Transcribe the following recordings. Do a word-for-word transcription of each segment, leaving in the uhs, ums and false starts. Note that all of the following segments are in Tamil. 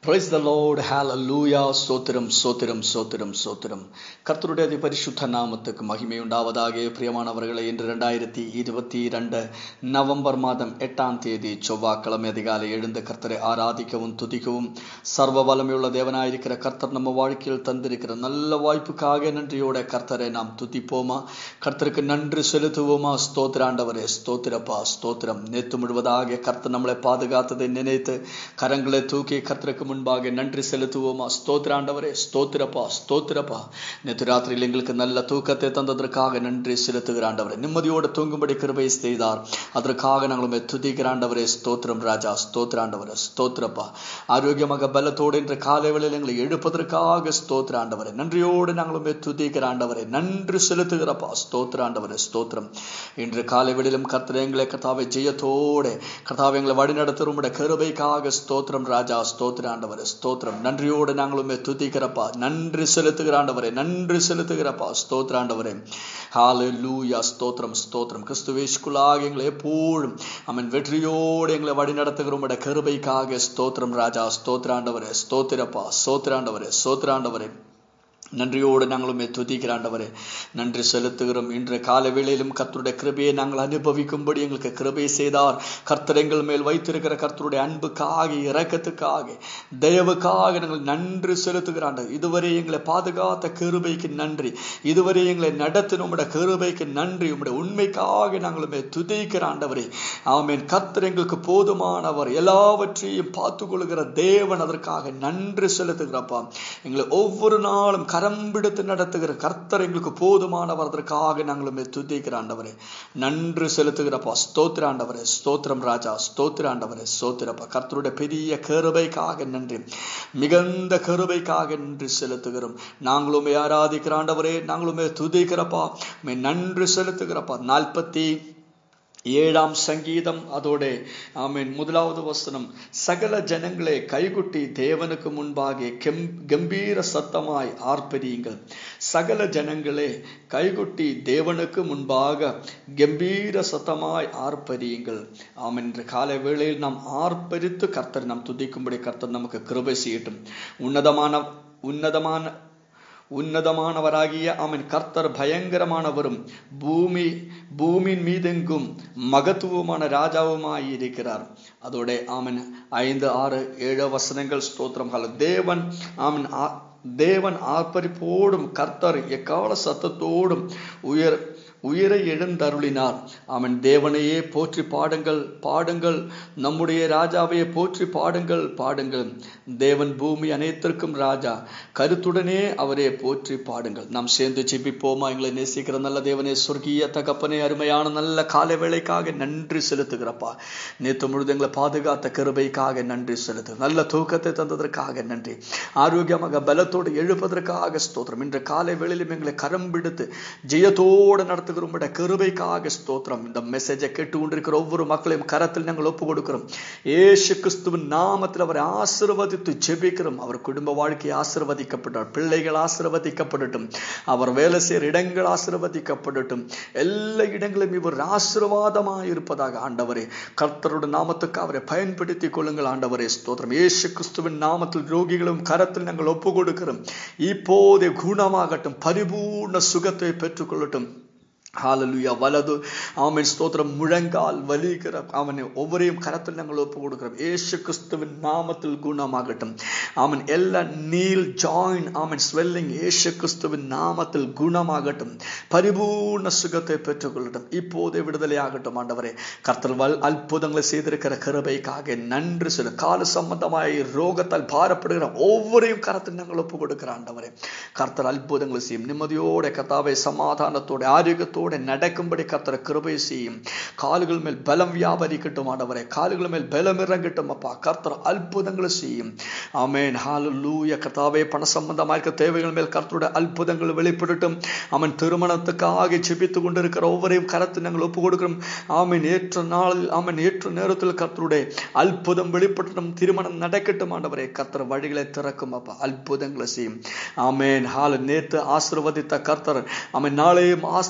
Praise the Lord, hallelujah, சோத்திரம் சோத்திரம் சோத்திரம் சோத்திரம். கர்த்தருடைய அதி பரிசுத்த நாமத்துக்கு மகிமை உண்டாவதாக. பிரியமானவர்களை, இன்று இரண்டாயிரத்தி இருபத்தி இரண்டு நவம்பர் மாதம் எட்டாம் தேதி செவ்வாய்க்கிழமை அதிகாலை எழுந்து கர்த்தரை ஆராதிக்கவும் துதிக்கவும் சர்வ வல்லமையுள்ள தேவனாயிருக்கிற கர்த்தர் நம்ம வாழ்க்கையில் தந்திருக்கிற நல்ல வாய்ப்புக்காக நன்றியோட கர்த்தரை நாம் துதிப்போமா? கர்த்தருக்கு நன்றி செலுத்துவோமா? ஸ்தோத்திராண்டவரே, ஸ்தோத்திரப்பா, ஸ்தோத்திரம். நேற்று முழுவதாக கர்த்தர் நம்மளை பாதுகாத்ததை நினைத்து கரங்களை தூக்கி கர்த்தருக்கு முன்பாக நன்றி செலுத்துவோமா? ஸ்தோத்திராண்டவரே, ஸ்தோத்திரப்பா, ஸ்தோத்திரப்பா. நேற்று ராத்திரியில் எங்களுக்கு நல்ல தூக்கத்தை தந்ததற்காக நன்றி செலுத்துகிறாண்டவரே. நிம்மதியோடு தூங்கும்படி கிருபை செய்தார், அதற்காக நாங்களுமே துதிக்கிறாண்டவரே. ஸ்தோத்திரம் ராஜா, ஸ்தோத்திராண்டவரே, ஸ்தோத்திரப்பா. ஆரோக்கியமாக பலத்தோடு இன்று காலை வேளையில் எங்களை எழுப்பதற்காக ஸ்தோத்திராண்டவரே. நன்றியோடு நாங்களுமே துதிக்கிறாண்டவரே, நன்றி செலுத்துகிறப்பா. ஸ்தோத்திராண்டவரே, ஸ்தோத்திரம். இன்று காலை வேளையிலும் கர்த்தர் எங்களை கர்த்தாவை ஜெயத்தோடு கர்த்தாவை எங்களை வழி நடத்தும் கிருபைக்காக ஸ்தோத்திரம் ராஜா, ஸ்தோத்திராண்ட ஸ்தோத்திரம். நன்றியோடு நாங்களுமே துதிக்கிறப்பா, நன்றி செலுத்துகிறாண்டவரே, நன்றி செலுத்துகிறப்பா. ஸ்தோத்திராண்டவரே, ஹல்லேலூயா, ஸ்தோத்திரம் ஸ்தோத்திரம். கிறிஸ்துவேசுக்குள்ளாக எங்களை எப்போதும் அவன் வெற்றியோடு எங்களை வழி நடத்துகிறோம் கிருபைக்காக ஸ்தோத்திரம் ராஜா, ஸ்தோத்திராண்டவரே, ஸ்தோத்திரப்பா, ஸ்தோத்திராண்டவரே, ஸ்தோத்திராண்டவரே. நன்றியோடு நாங்களுமே துதிக்கிறாண்டவரே, நன்றி செலுத்துகிறோம். இன்று கால வேளையிலும் கர்த்தருடைய கிருபையை நாங்கள் அனுபவிக்கும்படி எங்களுக்கு கிருபை செய்தார். கர்த்தர் எங்கள் மேல் வைத்திருக்கிற கர்த்தருடைய அன்புக்காக, இரக்கத்துக்காக, தயவுக்காக நாங்கள் நன்றி செலுத்துகிறாண்ட. இதுவரை எங்களை பாதுகாத்த கிருபைக்கு நன்றி, இதுவரை எங்களை நடத்தின உம்முடைய கிருபைக்கு நன்றி, உம்முடைய உண்மைக்காக நாங்களுமே துதிக்கிறாண்டவரே. ஆமென். கர்த்தர் எங்களுக்கு போதுமானவர், எல்லாவற்றையும் பார்த்து கொள்கிற தேவன், அதற்காக நன்றி செலுத்துகிறப்பா. எங்களை ஒவ்வொரு நாளும் கரம்பிடித்து நடத்துகிற கர்த்தர் எங்களுக்கு போதுமானவர், அதற்காக நாங்களுமே துதிக்கிறாண்டவரே, நன்றி செலுத்துகிறப்பா. ஸ்தோத்திராண்டவரே, ஸ்தோத்திரம் ராஜா, ஸ்தோத்திராண்டவரே, ஸ்தோத்திரப்பா. கர்த்தருடைய பெரிய கிருபைக்காக நன்றி, மிகுந்த கிருபைக்காக நன்றி செலுத்துகிறோம். நாங்களுமே ஆராதிக்கிறாண்டவரே, நாங்களுமே துதிக்கிறப்பா, நன்றி செலுத்துகிறப்பா. நாற்பத்தி ஏழாம் சங்கீதம் அதோட ஆமென் முதலாவது வசனம், சகல ஜனங்களே கைகுட்டி தேவனுக்கு முன்பாக கெம் கம்பீர சத்தமாய் ஆர்ப்பரியுங்கள். சகல ஜனங்களே கைகுட்டி தேவனுக்கு முன்பாக கம்பீர சத்தமாய் ஆர்ப்பரியுங்கள். ஆமென். என்ற காலை வேளையில் நாம் ஆர்ப்பரித்து கர்த்தர் நாம் துதிக்கும்படி கர்த்தர் நமக்கு கிருபை செய்யட்டும். உன்னதமான உன்னதமான உன்னதமானவராகிய அவன் கர்த்தர் பயங்கரமானவரும் பூமி பூமியின் மீதெங்கும் மகத்துவமான ராஜாவுமாய் இருக்கிறார். அதோட ஆமன் ஐந்து ஆறு ஏழு வசனங்கள். ஸ்தோத்திரம். தேவன் ஆமன் தேவன் ஆர்ப்பரிப்போடும் கர்த்தர் எக்கால சத்தத்தோடும் உயர் உயிரை எழுந்தருளினார். அவன் தேவனையே போற்றி பாடுங்கள், பாடுங்கள், நம்முடைய ராஜாவையே போற்றி பாடுங்கள், பாடுங்கள். தேவன் பூமி அனைத்திற்கும் ராஜா, கருத்துடனே அவரே போற்றி பாடுங்கள். நாம் சேர்ந்து ஜெபிப்போமா? எங்களை நேசிக்கிற நல்ல தேவனே, சொர்க்கிய தகப்பனே, அருமையான நல்ல காலை வேளைக்காக நன்றி செலுத்துகிறப்பா. நேற்று முழுது எங்களை பாதுகாத்த கிருபைக்காக நன்றி செலுத்து, நல்ல தூக்கத்தை தந்ததற்காக நன்றி, ஆரோக்கியமாக பலத்தோடு எழுப்பதற்காக ஸ்தோத்திரம். இன்று காலை வேளையிலும் எங்களை கரம் பிடித்து ஜெயத்தோடு நடத்து கிருபைக்காக ஸ்தோத்திரம். இந்த மெசேஜை கேட்டு கொண்டிருக்கிற ஒவ்வொரு மக்களையும் கரத்தில் நாங்கள் ஒப்பு கொடுக்கிறோம். இயேசு கிறிஸ்துவின் நாமத்தில் அவரை ஆசீர்வதித்து ஜெபிக்கிறோம். அவர் குடும்ப வாழ்க்கை ஆசீர்வதிக்கப்பட்டார், பிள்ளைகள் ஆசீர்வதிக்கப்படட்டும், அவர் வேலை செய்கிற இடங்கள் ஆசீர்வதிக்கப்படட்டும், எல்லா இடங்களும் இவர் ஆசீர்வாதமாக இருப்பதாக ஆண்டவரே, கர்த்தருடைய நாமத்துக்கு அவரை பயன்படுத்திக் கொள்ளுங்கள் ஆண்டவரே. ஸ்தோத்திரம். இயேசு கிறிஸ்துவின் நாமத்தில் ரோகிகளும் கரத்தில் நாங்கள் ஒப்பு கொடுக்கிறோம். இப்போதே குணமாகட்டும், பரிபூர்ண சுகத்தை பெற்றுக் கொள்ளட்டும். ஹல்லேலூயா. வலது ஆமென் ஸ்தோத்திரம். முழங்கால் வலிக்கிற அவனை ஒவ்வொரையும் கரத்தில் நாங்கள் ஒப்பு கொடுக்கிறோம். இயேசு கிறிஸ்துவின் நாமத்தில் குணமாகட்டும். ஆமென். எல்லா நீல் ஜாயின் ஆமென் ஸ்வெல்லிங் இயேசு கிறிஸ்துவின் நாமத்தில் குணமாகட்டும், பரிபூர்ண சுகத்தை பெற்றுக்கொள்ளட்டும், இப்போதே விடுதலை ஆகட்டும் ஆண்டவரே. கர்த்தர் வல் அற்புதங்களை செய்திருக்கிற கிருபைக்காக நன்றி சொல்லு. கால சம்பந்தமாய் ரோகத்தால் பாரப்படுகிற ஒவ்வொரையும் கரத்தில் நாங்கள் ஒப்பு கொடுக்கிற ஆண்டவரே, கர்த்தர் அற்புதங்களை செய்யும். நிம்மதியோட கர்த்தாவை சமாதானத்தோட ஆரோக்கியத்தோட நடக்கும்படி கர்த்தர் கிருபை செய்யும். கால்கள் மேல் பலம் வியாபரிக்கட்டும் ஆண்டவரே, கால்கள் மேல் பலம் இறங்கட்டும் அப்பா. கர்த்தர் அற்புதங்களை செய்யும். ஆமென். ஹல்லேலூயா. கர்த்தாவே, பண சம்பந்தமாக இருக்க தேவைகள் மேல் கர்த்தருடைய அற்புதங்கள் வெளிப்படட்டும். அவன் திருமணத்துக்காக ஜெபித்துக் கொண்டிருக்கிற ஒவ்வொரையும் கரத்தில் நாங்கள் ஒப்பு கொடுக்கிறோம். ஆமென். ஏற்ற நாளில் ஆமென் ஏற்ற நேரத்தில் கர்த்தருடைய அற்புதம் வெளிப்படட்டும், திருமணம் நடக்கட்டும் ஆண்டவரே. கர்த்தர் வழிகளை திறக்கும் அப்பா, அற்புதங்களை செய்யும். ஆமென். ஹால் நேற்று ஆசீர்வதித்த கர்த்தர் அவன் நாளையும் ஆசீர்வதி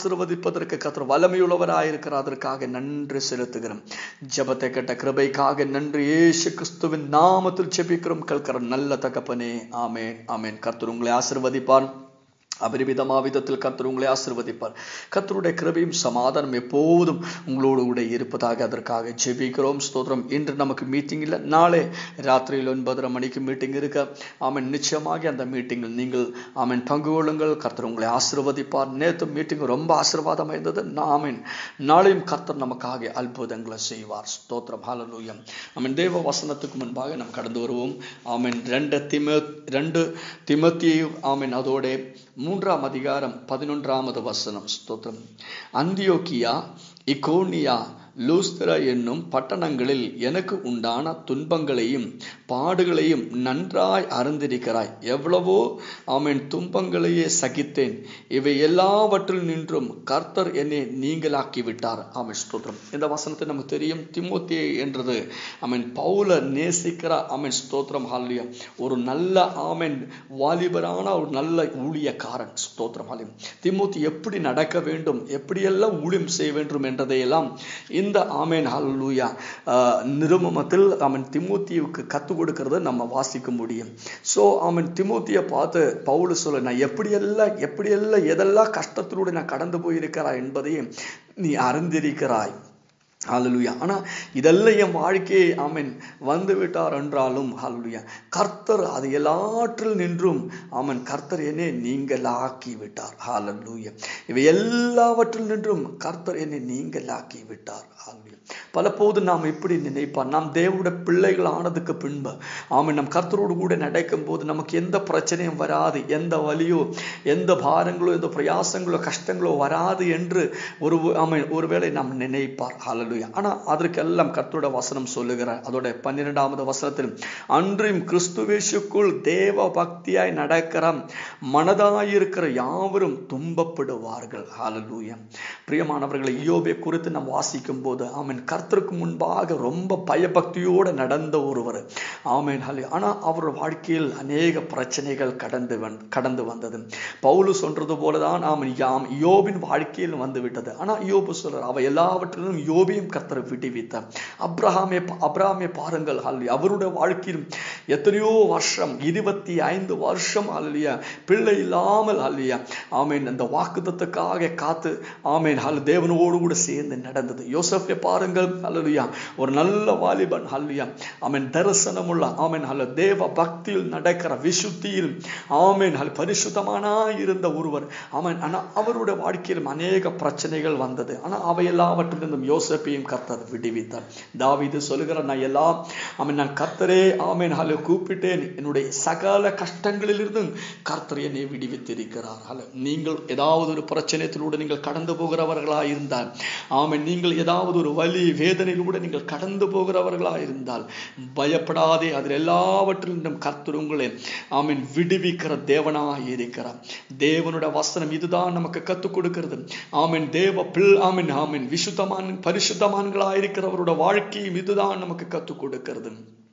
நிற்பதற்கு கர்த்தர் வல்லமையுள்ளவராயிருக்கிறார். அதற்காக நன்றி செலுத்துகிறோம். ஜெபத்தை கேட்ட கிருபைக்காக நன்றி. இயேசு கிறிஸ்துவின் நாமத்தில் ஜெபிக்கிறோம் கேட்கிற நல்ல தகப்பனே. ஆமென், ஆமென். கர்த்தர் உங்களை ஆசீர்வதிப்பார். அபரிமிதமா விதத்தில் கர்த்தர் உங்களை ஆசீர்வதிப்பார். கர்த்தருடைய கிருபையும் சமாதானம் எப்போதும் உங்களோடு கூட இருப்பதாக அதற்காக ஜெபிக்கிறோம். ஸ்தோத்திரம். இன்று நமக்கு மீட்டிங் இல்லை, நாளை ராத்திரியில் ஒன்பதரை மணிக்கு மீட்டிங் இருக்க ஆமென். நிச்சயமாக அந்த மீட்டிங்கில் நீங்கள் ஆமென் பங்கு கொள்ளுங்கள். கர்த்தர் உங்களை ஆசீர்வதிப்பார். நேற்று மீட்டிங் ரொம்ப ஆசீர்வாதமாக இருந்தது. ஆமென். நாளையும் கர்த்தர் நமக்காக அற்புதங்களை செய்வார். ஸ்தோத்திரம். ஹல்லேலூயா. ஆமென். தேவ வசனத்துக்கு முன்பாக நாம் கடந்து வருவோம். ஆமென். ரெண்டு திமோ ரெண்டு திமோத்தேயு ஆமென் அதோட மூன்றாம் அதிகாரம் பதினொன்றாவது வசனம். ஸ்தோத்திரம். அந்தியோக்கியா, இக்கோனியா, லூஸ்திரா என்னும் பட்டணங்களில் எனக்கு உண்டான துன்பங்களையும் பாடுகளையும் நன்றாய் அறிந்திருக்கிறாய். எவ்வளவோ ஆமென் துன்பங்களையே சகித்தேன். இவை எல்லாவற்றில் நின்றும் கர்த்தர் என்னை நீங்களாக்கி விட்டார். ஆமென். ஸ்தோத்திரம். இந்த வசனத்தை நமக்கு தெரியும். திமோத்தேயு என்றது ஆமென் பவுல நேசிக்கிற ஆமென் ஸ்தோத்திரம். ஹல்லேலூயா. ஒரு நல்ல ஆமென் வாலிபரான ஒரு நல்ல ஊழியக்காரன். ஸ்தோத்திரம். ஹல்லேலூயா. திமோத்தேயு எப்படி நடக்க வேண்டும், எப்படியெல்லாம் ஊழியம் செய்ய வேண்டும் என்றதையெல்லாம் இந்த ஆமென் ஹல்லேலூயா நிருபத்தில் ஆமென் திமோத்தேயுவுக்கு கற்றுக் கொடுக்கிறது நம்ம வாசிக்க முடியும். சோ ஆமென் திமோத்தேயை பார்த்து பவுல் சொல்ல, நான் எப்படியெல்லாம் எப்படியெல்லாம் எதெல்லாம் கஷ்டத்திலூടെ நான் கடந்து போயிருக்கிறாய் என்பதையும் நீ அறிந்திருக்கிறாய். ஹல்லேலூயா. ஆனா இதெல்லாம் என் வாழ்க்கையை ஆமென் வந்து விட்டார் என்றாலும் ஹல்லேலூயா கர்த்தர் அது எல்லாற்றில் நின்றும் ஆமென் கர்த்தர் என்னை நீங்களாக்கி விட்டார். ஹல்லேலூயா. இவை எல்லாவற்றில் நின்றும் கர்த்தர் என்னை நீங்களாக்கி விட்டார். ஹல்லேலூயா. பல போது நாம் இப்படி நினைப்பார், நாம் தேவனுடைய பிள்ளைகள் ஆனதுக்கு பின்பு ஆமென் நம் கர்த்தரோடு கூட நடக்கும் போது நமக்கு எந்த பிரச்சனையும் வராது, எந்த வலியோ எந்த பாரங்களோ எந்த பிரயாசங்களோ கஷ்டங்களோ வராது என்று ஒரு ஆமென் ஒருவேளை நாம் நினைப்பார். ஹல்லேலூயா. ஆனா அதற்கெல்லாம் கர்த்தருடைய வசனம் சொல்லுகிறார். அதோட பன்னிரெண்டாவது வசனத்தில், அன்றும் கிறிஸ்துவேசுக்குள் தேவ பக்தியாய் நடக்கிற மனதாயிருக்கிற யாவரும் துன்பப்படுவார்கள். ஹல்லேலூயா. பிரியமானவர்களை, யோபை குறித்து நாம் வாசிக்கும் போது ஆமென் கர்த்தருக்கு முன்பாக ரொம்ப பயபக்தியோடு நடந்த ஒருவர். ஆமென். ஹல்லேலூயா. ஆனா அவருடைய வாழ்க்கையில் அநேக பிரச்சனைகள் கடந்து கடந்து வந்தது. பவுல் சொல்றது போலதான் ஆமென் யாம் யோபின் வாழ்க்கையில் வந்து விட்டது. ஆனா யோபு சொல்றார், அவ எல்லாவற்றிலும் யோபையும் கர்த்தர் விடுவித்தார். அப்ரஹாமே அப்ரஹாமே பாருங்கள். ஹல்லேலூயா. அவருடைய வாழ்க்கையில் எத்தனையோ வருஷம் இருபத்தி ஐந்து வருஷம் ஹல்லேலூயா பிள்ளை இல்லாமல் ஹல்லேலூயா ஆமென் அந்த வாக்குத்தத்தத்துக்காக காத்து ஆமென் ஹல் தேவனோடு கூட சேர்ந்து நடந்தது. யோசேப்பை பாருங்கள். ஹல்லேலூயா. ஒரு நல்ல வாலிபன். ஹல்லேலூயா. ஆமென் தரிசனமுள்ள ஆமென் ஹல்ல தேவ பக்தியில் நடக்கிற விசுத்தியில் ஆமென் ஹல் பரிசுத்தமானா இருந்த ஒருவர். ஆமென். ஆனா அவருடைய வாழ்க்கையில் அநேக பிரச்சனைகள் வந்தது. ஆனா அவை எல்லாவற்றிலிருந்தும் யோசேப்பையும் கர்த்தர் விடுவித்தார். தாவீது சொல்லுகிற, நான் எல்லாம் ஆமென் நான் கர்த்தரே ஆமென் ஹல்ல கூப்பிட்டேன், என்னுடைய சகல கஷ்டங்களிலிருந்தும் கர்த்தர் என்னை விடுவித்திருக்கிறார். ஹல்ல நீங்கள் ஏதாவது ஒரு பிரச்சனையிலூടെ நீங்கள் கடந்து போகிறவர்களா இருந்தால் ஆமென் நீங்கள் ஏதாவது ஒரு வலி வேதனையிலூടെ நீங்கள் கடந்து போகிறவர்களா இருந்தால் பயப்படாதே. அதில் எல்லாவற்றிலும் கர்த்தர் உங்களை ஆமென் விடுவிக்கிற தேவனாய் இருக்கிறார். தேவனுடைய வசனம் இதுதான் நமக்கு கற்றுக் கொடுக்கிறது. ஆமென் தேவ பிள் ஆமென் ஆமென் விசுத்தமான பரிசுத்தமான்களாய் இருக்கிறவருடைய வாழ்க்கையும் இதுதான் நமக்கு கற்றுக் கொடுக்கிறது.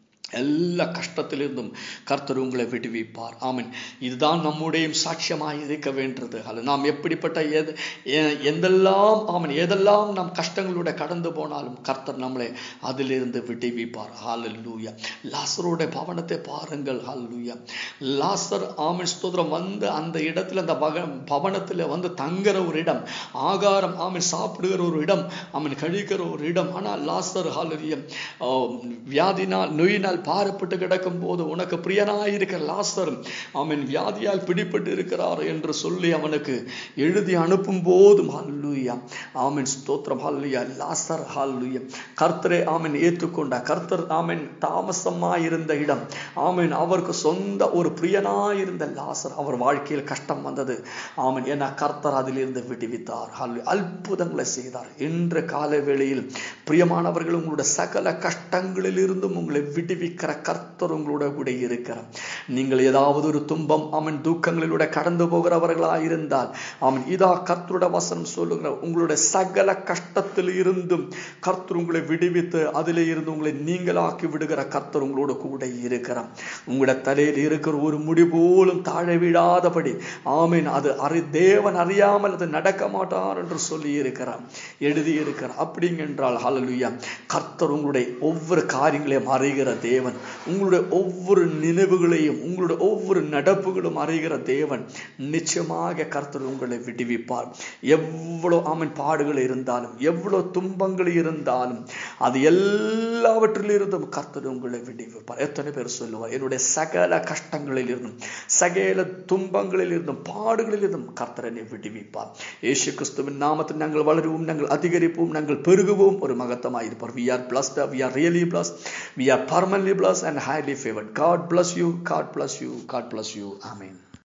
எல்லா கஷ்டத்திலிருந்தும் கர்த்தர் உங்களை விடுவிப்பார். ஆமென். இதுதான் நம்முடைய சாட்சியமாய் இருக்க வேண்டியது. அல்ல நாம் எப்படிப்பட்ட எது எந்தெல்லாம் ஆமென் எதெல்லாம் நாம் கஷ்டங்களோட கடந்து போனாலும் கர்த்தர் நம்மளை அதிலிருந்து விடுவிப்பார். ஹல்லேலூயா. லாசருடைய பவனத்தை பாருங்கள். ஹல்லேலூயா. லாசர் ஆமென் ஸ்தோத்திரம் வந்து அந்த இடத்துல அந்த பவனத்தில் வந்து தங்குற ஒரு இடம், ஆகாரம் ஆமென் சாப்பிடுகிற ஒரு இடம், ஆமென் கழிக்கிற ஒரு இடம். ஆனால் லாசர் ஹல்லேலூயா வியாதினால் நோயினால் பாரப்பட்டு கிடக்கும் போது உனக்கு பிரியனாயிருக்கிற லாசர் அவன் வியாதியால் பிடிப்பட்டு இருக்கிறார் என்று சொல்லி அவனுக்கு எழுதி அனுப்பும் போதும் ஹல்லேலூயா ஆமென் ஸ்தோத்திரம். ஹல்லேலூயா. லாசர் ஹல்லேலூயா கர்த்தரை ஆமென் ஏற்றுக்கொண்ட கர்த்தர் ஆமென் தாமசமாயிருந்த இடம் ஆமென் அவருக்கு சொந்த ஒரு பிரியனாயிருந்த லாசர் அவர் வாழ்க்கையில் கஷ்டம் வந்தது. ஆமென் ஏன்னா கர்த்தர் அதிலிருந்து விடுவித்தார். ஹல்லேலூயா. அற்புதங்களை செய்தார். இன்று காலை வேளையில் பிரியமானவர்கள் உங்களுடைய சகல கஷ்டங்களில் இருந்தும் உங்களை விடுவி விடுவிக்கிற கர்த்தர் உங்களோட கூட இருக்கிறார். நீங்கள் ஏதாவது ஒரு துன்பம் அவன் தூக்கங்களிலூടെ கடந்து போகிறவர்களா இருந்தால் அவன் இதா கர்த்தருடைய வசனம் சொல்லுகிற உங்களுடைய சகல கஷ்டத்தில் இருந்தும் கர்த்தர் உங்களை விடுவித்து அதிலே இருந்து உங்களை நீங்களாக்கி விடுகிற கர்த்தர் உங்களோட கூட இருக்கிறார். உங்களோட தலையில் இருக்கிற ஒரு முடி போலும் தாழ விடாதபடி ஆமீன் அது அறி தேவன் அறியாமல் அது நடக்க மாட்டார் என்று சொல்லி இருக்கிறார், எழுதி இருக்கிறார். அப்படிங்கென்றால் ஹல்லேலூயா, கர்த்தர் உங்களுடைய ஒவ்வொரு காரியங்களையும் அறிகிற தேவன், உங்களுடைய ஒவ்வொரு நினைவுகளையும் உங்களுடைய ஒவ்வொரு நடப்புகளும் அறிகிற தேவன். நிச்சயமாக கர்த்தர் உங்களை விடுவிப்பார். எவ்வளவு ஆமீன் பாடுகள் இருந்தாலும் எவ்வளவு துன்பங்கள் இருந்தாலும் அது எல்லாவற்றிலும் இருந்தும் கர்த்தர் உங்களை விடுவிப்பார். எத்தனை பேர் சொல்லுவார், என்னுடைய சகல கஷ்டங்களில் இருந்தும் சகல துன்பங்களில் இருந்தும் பாடுகளில் இருந்தும் கர்த்தர் என்னை விடுவிப்பார். இயேசு கிறிஸ்துவின் நாமத்தில் நாங்கள் வளருவோம், நாங்கள் அதிகரிப்போம், நாங்கள் பெருகுவோம், ஒரு மகத்தமாய் இருப்பார். we are blessed, we are really blessed, we are permanently blessed and highly favored. God bless you, God bless you, God bless you. Amen.